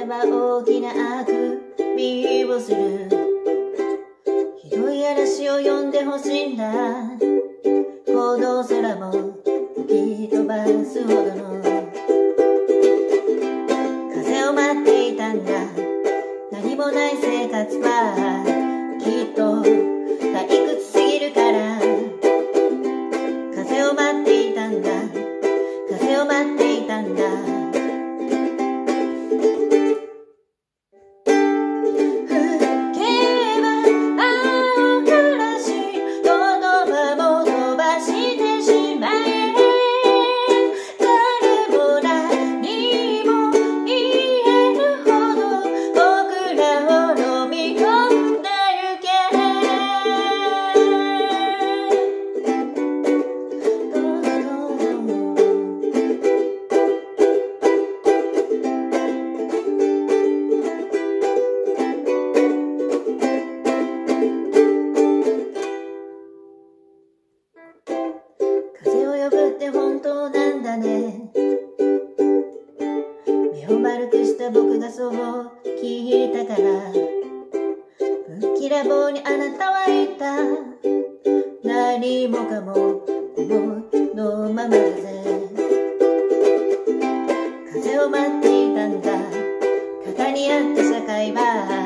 は大きなあくびをする。ひどい嵐を呼んでほしいんだ。行動空も吹き飛ばすほどの風を待っていたんだ。何もない生活はきっと退屈すぎるから。風を待っていたんだ。風を待っていたんだ。風を呼ぶって本当なんだね。目を丸くした僕がそう聞いたから、ぶっきらぼうにあなたは言った。何もかも思いのままだぜ。風を待っていたんだ。型にあった社会は